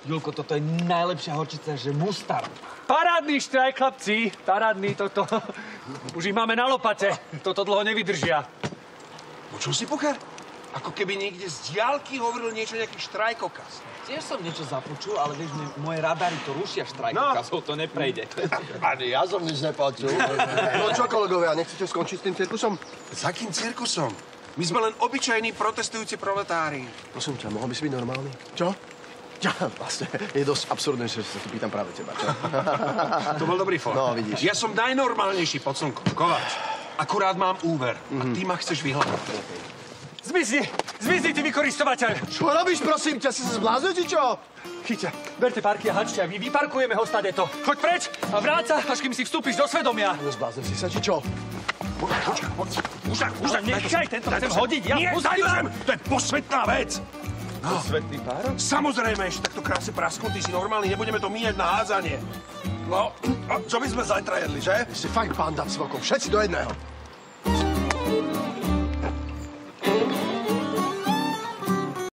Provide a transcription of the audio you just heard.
Julko, toto je najlepšia horčica, že mustard. Parádny štrajk, chlapci. Parádny toto. Už ich máme na lopate. Toto dlho nevydržia. Počul si, Pucher? Ako keby niekde z diaľky hovoril niečo, nejaký štrajkokaz. Tiež som niečo započul, ale vieš, moje radary to rušia štrajkokazov, to neprejde. Ani ja som nič nepočul. No čo, kolegovia, nechcete skončiť s tým cirkusom? S akým cirkusom? My sme len obyčajní protestujúci proletári. Prosím ťa, mohol by si byť normálny? Čo? Ja, vlastne, je dosť absurdné, že sa tu pýtam práve teba, čo? To bol dobrý fór. No, vidíš. Ja som najnormálnejší pod slnkom, Kováč. Akurát mám úver a ty ma chceš vyhľadať. Zmizni, ty vykoristovateľ. Čo robíš, prosím ťa, si sa zbláznil, či čo? Chyťa, berte parky a hačte a my vyparkujeme ho stadeto. Choď preč a vráť sa, až kým si vstúpiš do svedomia. No, zbláznil si sa, či čo? Už nechaj, tento chcem hodiť, ja nemôžem, to je posvetná vec. Posvetný párok? Samozrejme, ešte takto krásne prasknutý si normálny, nebudeme to míjať na hádzanie. No, a čo by sme zajtra jedli, že? Ste fakt banda s vokom, všetci do jedného.